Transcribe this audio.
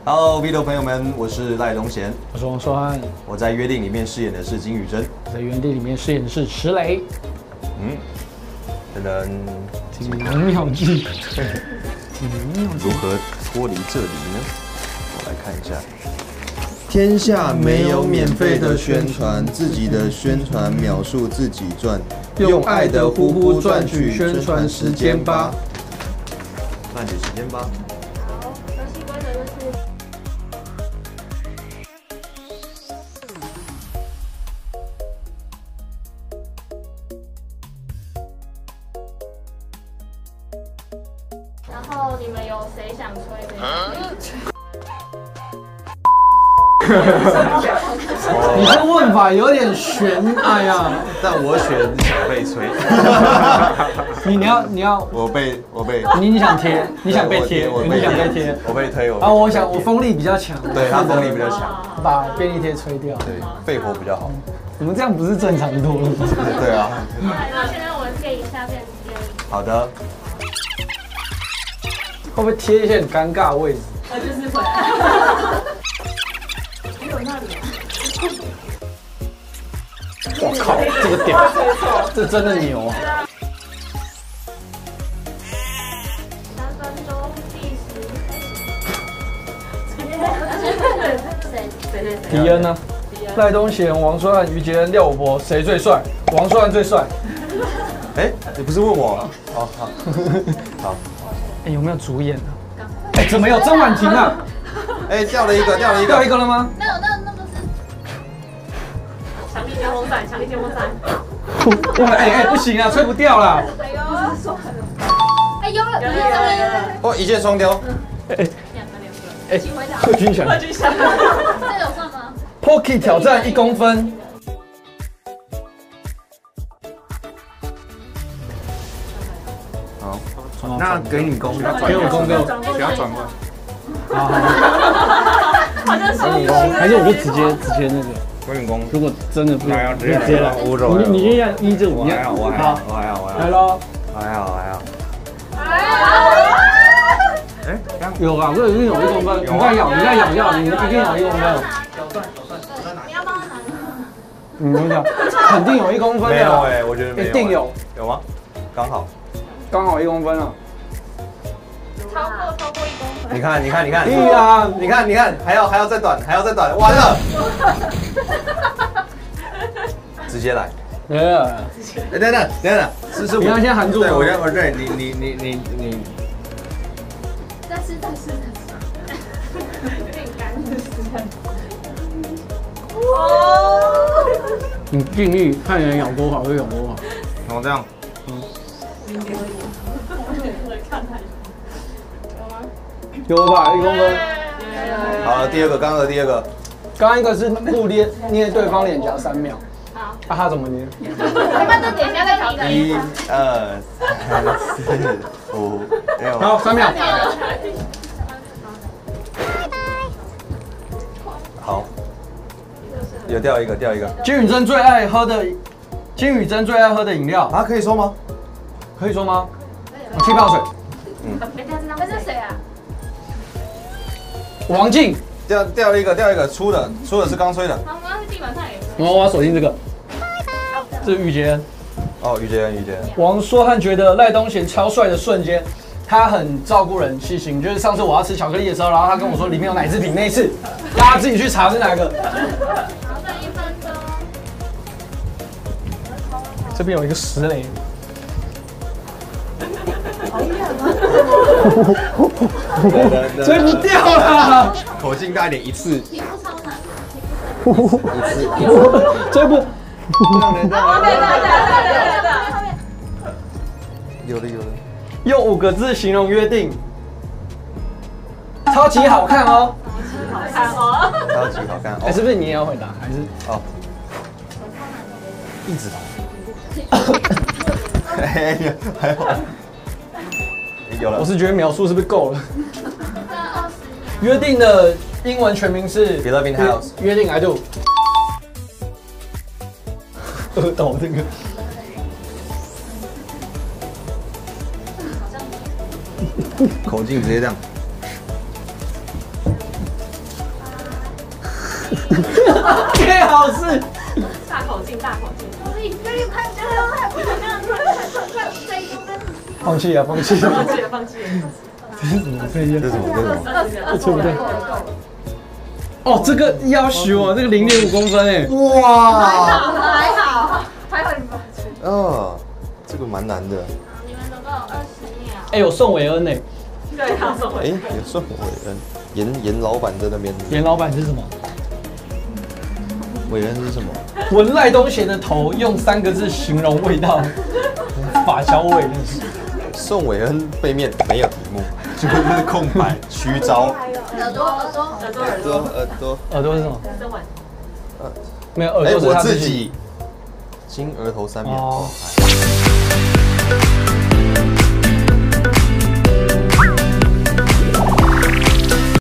Hello，V 的朋友们，我是赖东贤， 我是王硕汉， 我在约定里面饰演的是金宇珍， 在原地里面饰演的是池雷。 等等， 锦囊妙计， 如何脱离这里呢？我来看一下。天下没有免费的宣传，自己的宣传秒数自己赚，用爱的呼呼赚取宣传时间吧。赚取时间吧。 好，游戏规则就是。然后你们有谁想吹的？ 你这问法有点悬，哎呀！ 但我选想被吹。 你要， 我被， 你想贴，你想被贴，你想被贴， 我被推。 啊，我想我风力比较强， 对他风力比较强， 把便利贴吹掉， 对，肺活比较好。 我们这样不是正常脱落？ 对啊。 那现在我们贴一下便贴。 好的。 会不会贴一些很尴尬的位置？ 就是会。还有那里。 我靠，这个屌，这真的牛啊 ！3分钟计时。 迪恩呢？赖东贤、王硕汉、于杰恩、廖我博，谁最帅？王硕汉最帅。 哎，你不是问我？哦，好。 哎，有没有主演啊？哎，怎么有曾婉婷啊？ 哎，掉了一个了吗？ 那不是强力电风扇，强力电风扇。 哇，哎，不行啊，吹不掉啦。 哎，有。 哦，一箭双雕。 两个。哎，请回答。 贺军翔。 这有算吗 ？Pocky 挑战1公分。 好，那给你攻， 给我攻， 不要转过来。 好，还是我就直接那个。 给你攻。 如果真的不行，直接来。你先要1至5， 我还好。 来喽。 还好。哎， 有啊，这一定有1公分。你再咬，你一定有1公分。 你要帮他拿。 我跟你讲，肯定有1公分的。 没有哎，我觉得没有。 一定有。 有吗？刚好 1公分了。 超过1公分。 你看。 对啊， 你看，还要再短，完了。直接来。等等，是我。 你要先含住。 对，我对你。 再吃。有点干， 你尽力看人咬多好就咬多好。 然后这样。 有吧，1公分。 好了，刚刚的第二个。 刚刚一个是互捏对方脸颊3秒。 好。 啊，他怎么捏？ 你们的点下再调整。 1、2、3、4、5、6。 好，3秒。 好。有掉一个。 金宇珍最爱喝的饮料啊，可以说吗？ 可以说吗？气泡水。 这是谁啊？ 王静。 掉了一个，粗的是刚吹的。 刚刚是地板上也是。 我要锁定这个。这是于杰恩。 哦，于杰恩。 王硕汉觉得赖东贤超帅的瞬间，他很照顾人，细心。就是上次我要吃巧克力的时候，然后他跟我说里面有奶制品那一次，大家自己去查是哪个。 好，剩1分钟。 这边有一个石雷。 好远吗？ 追不掉了。 口径大一点，一次。 皮肤超难。 追不。 有的。 用5个字形容约定，超级好看哦。 超级好看。 哎，是不是你也要回答？还是哦？一直头。哎呀，还好。有了。 我是觉得描述是不是够了？约定的英文全名是 Beloved House。 约定 I do。倒这个。 口径直接这样。 最好是大口径，大口径。快，加油！快，这一步放弃啊，放弃啊！ 放弃。 这是什么配件？ 这是什么？ 错不对。哦，这个要求哦，这个0.5公分哎。 哇！ 还好你们。 哦，这个蛮难的。 你们总共有20秒。 哎，有宋伟恩哎。 对，他送哎，有宋伟恩，严老板在那边。 严老板是什么？ 伟恩是什么？ 闻赖东贤的头，用3个字形容味道，发胶味。 宋伟恩背面没有题目，就是空白，虚招。 耳朵是什么？ 生完。 没有耳朵是我他自己。金额头3秒。 哦。